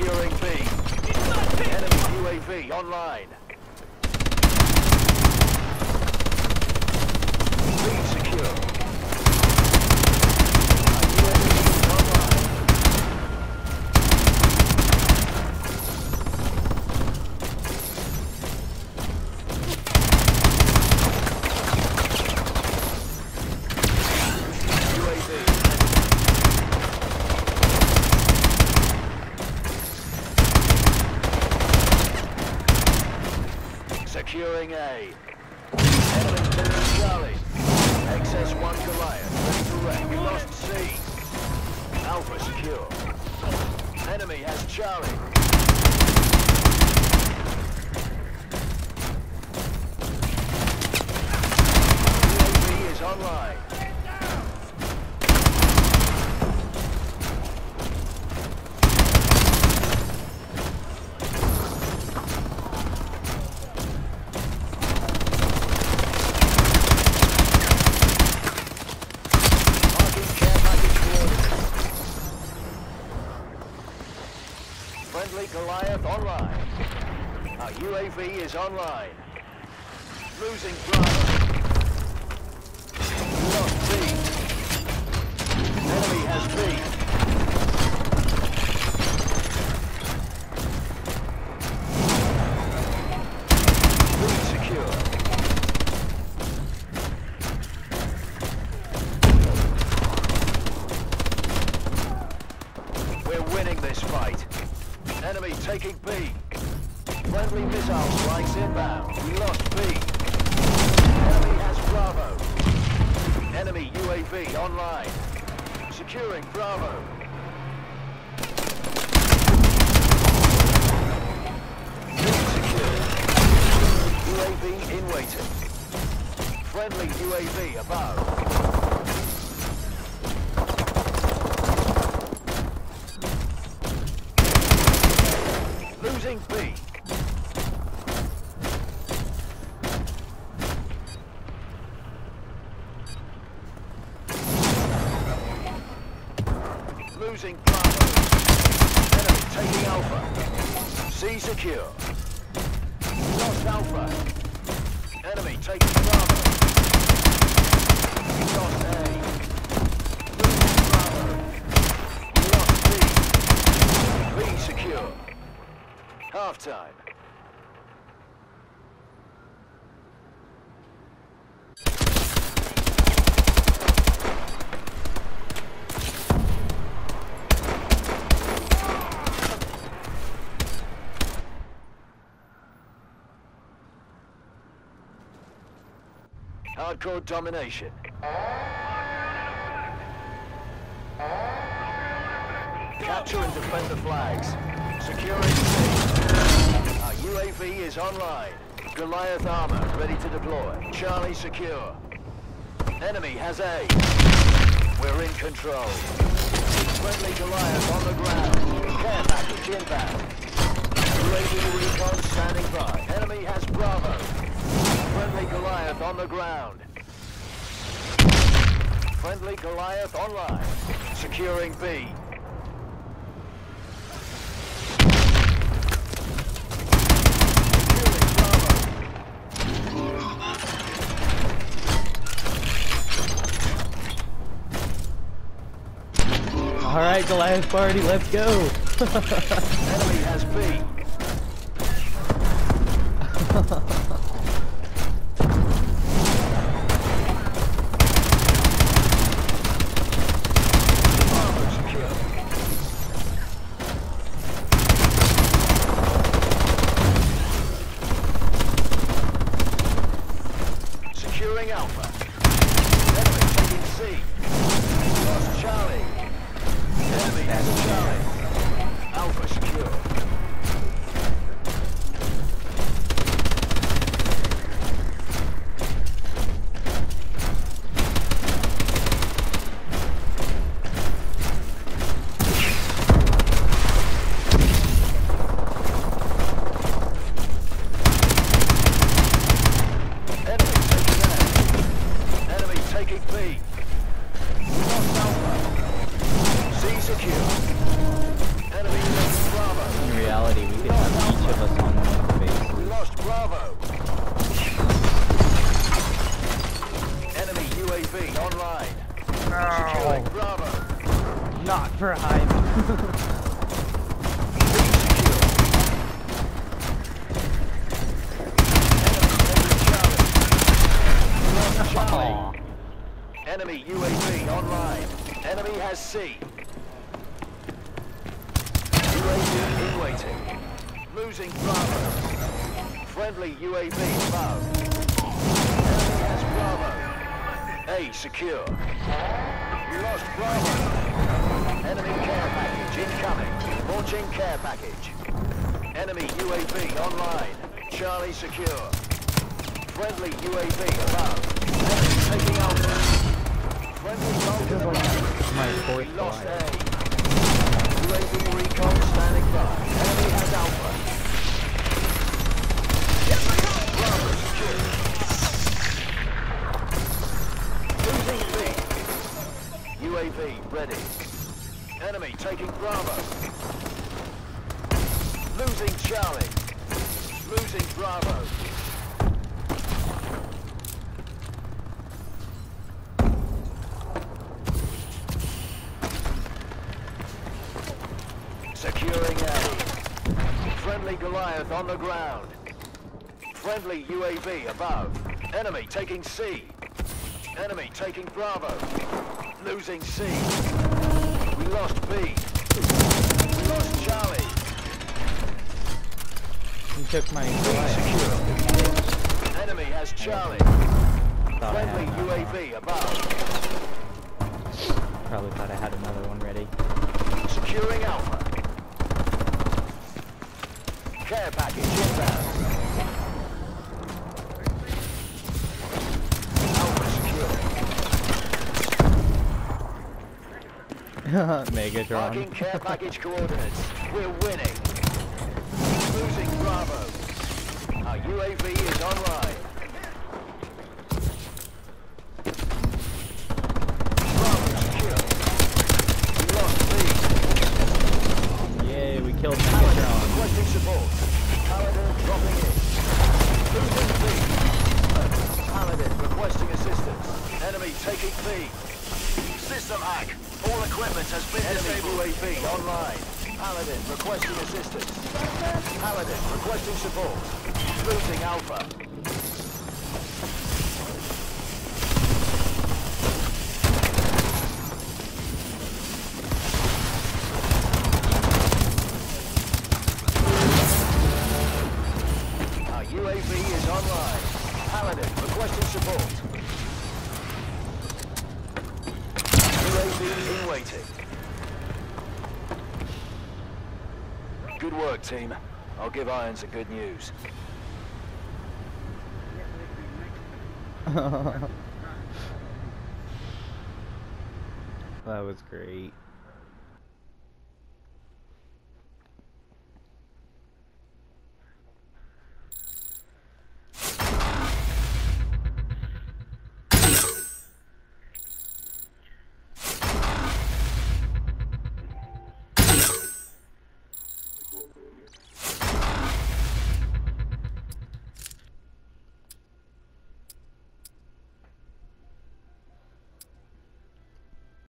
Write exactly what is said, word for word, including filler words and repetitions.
Securing B. Enemy U A V online. B secure. U A V online. U A V. Securing A. Enemy clearing Charlie. X S one Goliath, ready to wreck. We lost C. Alpha secure. Enemy has Charlie. U A V is online. Friendly Goliath online. Our U A V is online. Losing Bravo. Lost B. Enemy has B. B secure. We're winning this fight. Enemy taking B. Friendly missile strikes inbound. We lost B. Enemy has Bravo. Enemy U A V online. Securing Bravo. B secure. U A V in waiting. Friendly U A V above. Losing B. Losing Bravo. Enemy taking Alpha. C secure. Lost Alpha. Enemy taking Bravo. Lost A. Losing Bravo. Lost B. B secure. Half time. Hardcore domination. Capture and defend the flags. Securing C. Our U A V is online. Goliath armor ready to deploy. Charlie secure. Enemy has A. We're in control. Friendly Goliath on the ground. Care package inbound. U A V recon standing by. Enemy has Bravo. Friendly Goliath on the ground. Friendly Goliath online. Securing B. Alright, Goliath party, let's go! Enemy has B. Securing Alpha. Enemy taking C. Lost Charlie. Enemy has Charlie. Alpha secure. of us on one of the bases. We lost Bravo. Enemy U A V online. Securing Bravo. Not Prime. Charlie. Enemy U A V online. Enemy has C. U A V in waiting. Losing Bravo. Friendly U A V above. Enemy has Bravo. A secure. We lost Bravo. Enemy care package incoming. Launching care package. Enemy U A V online. Charlie secure. Friendly U A V above. Enemy taking Alpha. Friendly Vulcan above. My We fourth lost flight. A. U A V recon standing by. Enemy has Alpha. Bravo secure. Losing B. U A V ready. Enemy taking Bravo. Losing Charlie. Losing Bravo. Securing A. Friendly Goliath on the ground. Friendly U A V above. Enemy taking C. Enemy taking Bravo. Losing C. We lost B. We lost Charlie. He took my B flight. secure. Enemy has Charlie. Thought I Friendly had U A another V above. one. Probably thought I had another one ready. Securing Alpha. Care package inbound. Alpha secure. Megatron. Marking care package coordinates. We're winning. Losing Bravo. Our U A V is online. Bravo secure. We lost B. Yay, we killed Paladin Megatron. requesting support. Paladin dropping in. Losing B. Paladin requesting assistance. Enemy taking B. System hack. All equipment has been disabled. U A V online. Paladin requesting assistance. Paladin requesting support. Losing Alpha. Our U A V is online. Paladin requesting support. U A V in waiting. Good work, team. I'll give Irons a good news. That was great.